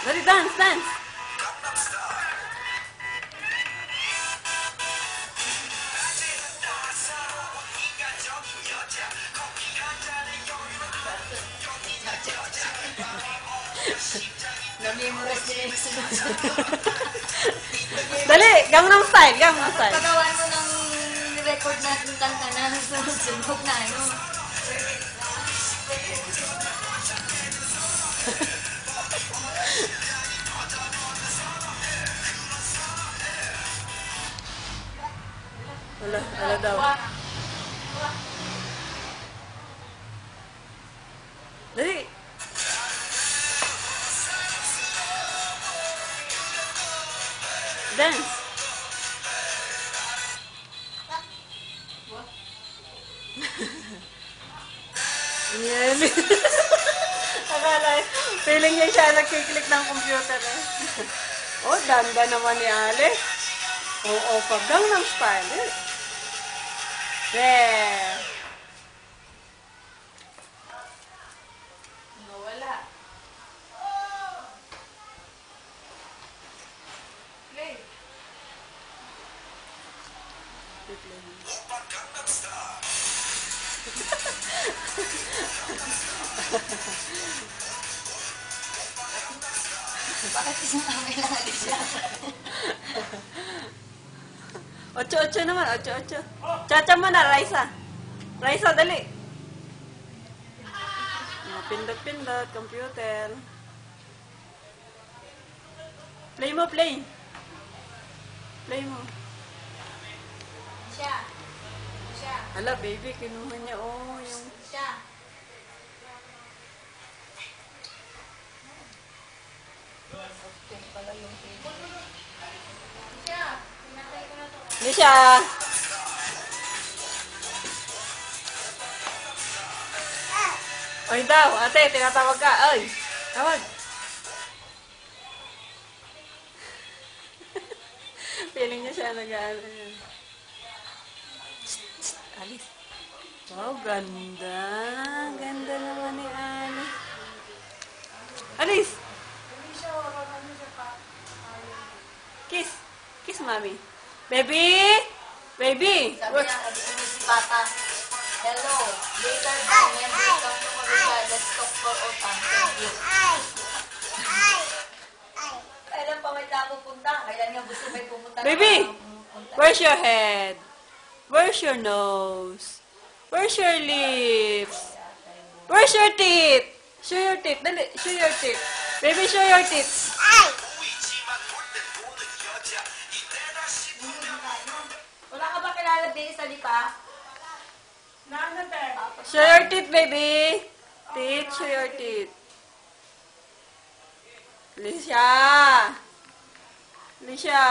Dali, dance, dance. Na-memorize nila yung sunod. Dali, Gangnam Style, Gangnam Style. Pagawan mo ng record natin kanta na sunod-sunod na ano. Ala daw. Dali. Dance. Yan. Akala, feeling niya siya nagkiklik ng computer eh. Oh, danda naman ni Ale. Oo, pag Gangnam Style eh. There. Nawala. Play. Bakit isang kamay lang alis siya? 8-8 naman, 8-8. Chacha mo na, Raisa. Raisa, dali. Pindot-pindot, computer. Play mo, play. Play mo. Siya. Siya. Hala, baby, kinuha niya. Oh, yung... Siya. Okay pala yung table. Siya. Pinatay ko na to. Hindi siya. Oy daw, ate, tinatawag ka. Oy, tawag. Feeling niya siya nag-ano yan. Alis. Wow, ganda. Ganda naman ni Alice. Alis! Kiss. Kiss, mami. Baby! Baby! Sabi niya, si Papa, hello, later than when we come to Marika, let's talk for all time. Thank you. Kailan pa may tapo punta? Kailan nga gusto may pumunta? Baby! Where's your head? Where's your nose? Where's your lips? Where's your teeth? Show your teeth. Dali, show your teeth. Baby, show your teeth. Wala ka ba kilala din sa lipa? Show your teeth, baby. Teeth, show your teeth. Lisha. Lisha.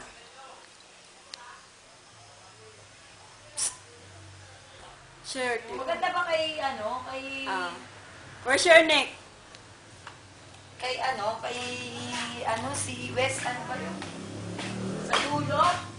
Show your teeth. Maganda ba kay, ano, kay... Where's your neck? Kay, ano, si Wes, ano ba yun? Sa dulo?